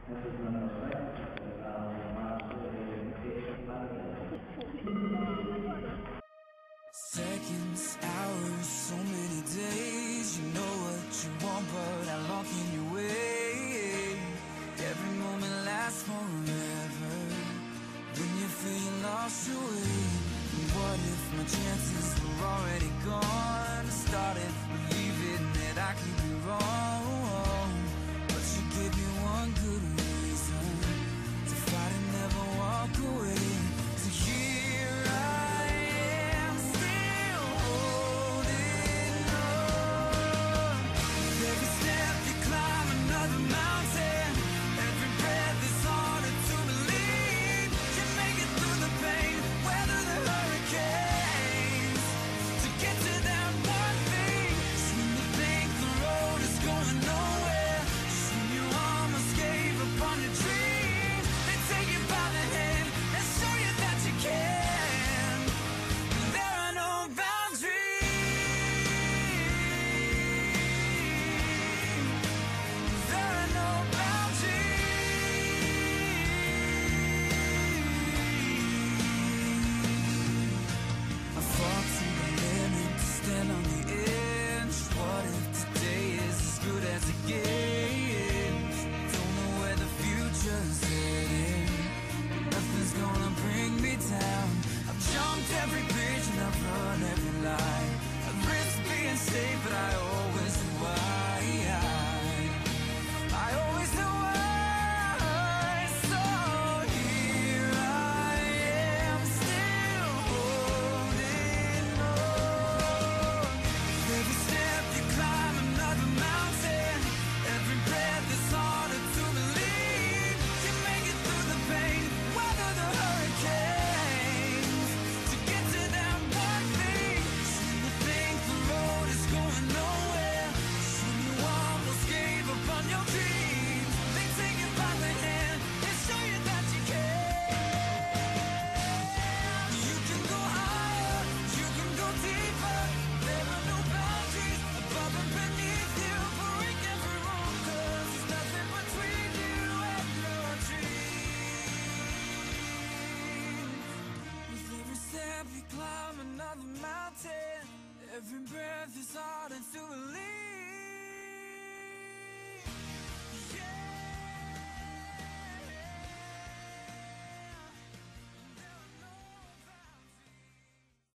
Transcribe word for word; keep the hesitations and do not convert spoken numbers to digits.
Seconds, hours, so many days. You know what you want, but how long can you wait? Every moment lasts forever when you feel you lost your way. And what if my chances were already gone? I started believing that I could be wrong, but you give me one good reason to fight and never walk away. So here I am, still holding on. With every step you climb another mountain, every breath is harder to believe. You make it through the pain, weather the hurricanes, to get to that one thing. Just when you think the road is going nowhere, just when you almost gave up on your dreams, they take you by the hand and show you that you can. There are no boundaries. There are no boundaries. I fought to the limit to stand on the edge. What if today is as good as it gets? Don't know where the future's heading, nothing's gonna bring me down. I've jumped every bridge and I've run every line. I've risked being safe, but I always knew why. I always knew why. So here I am, still holding on. Every step you climb another mountain, every breath is harder to believe. You make it through the pain, weather the hurricanes, to get to that one thing. When you think the road is going nowhere, when you almost gave up on your dreams, they take you by the hand and show you that you can. You can go higher, you can go deeper. There are no boundaries above and beneath you. Break every rule, 'cause there's nothing between you and your dreams. With every step you climb another mountain, every breath is harder to believe.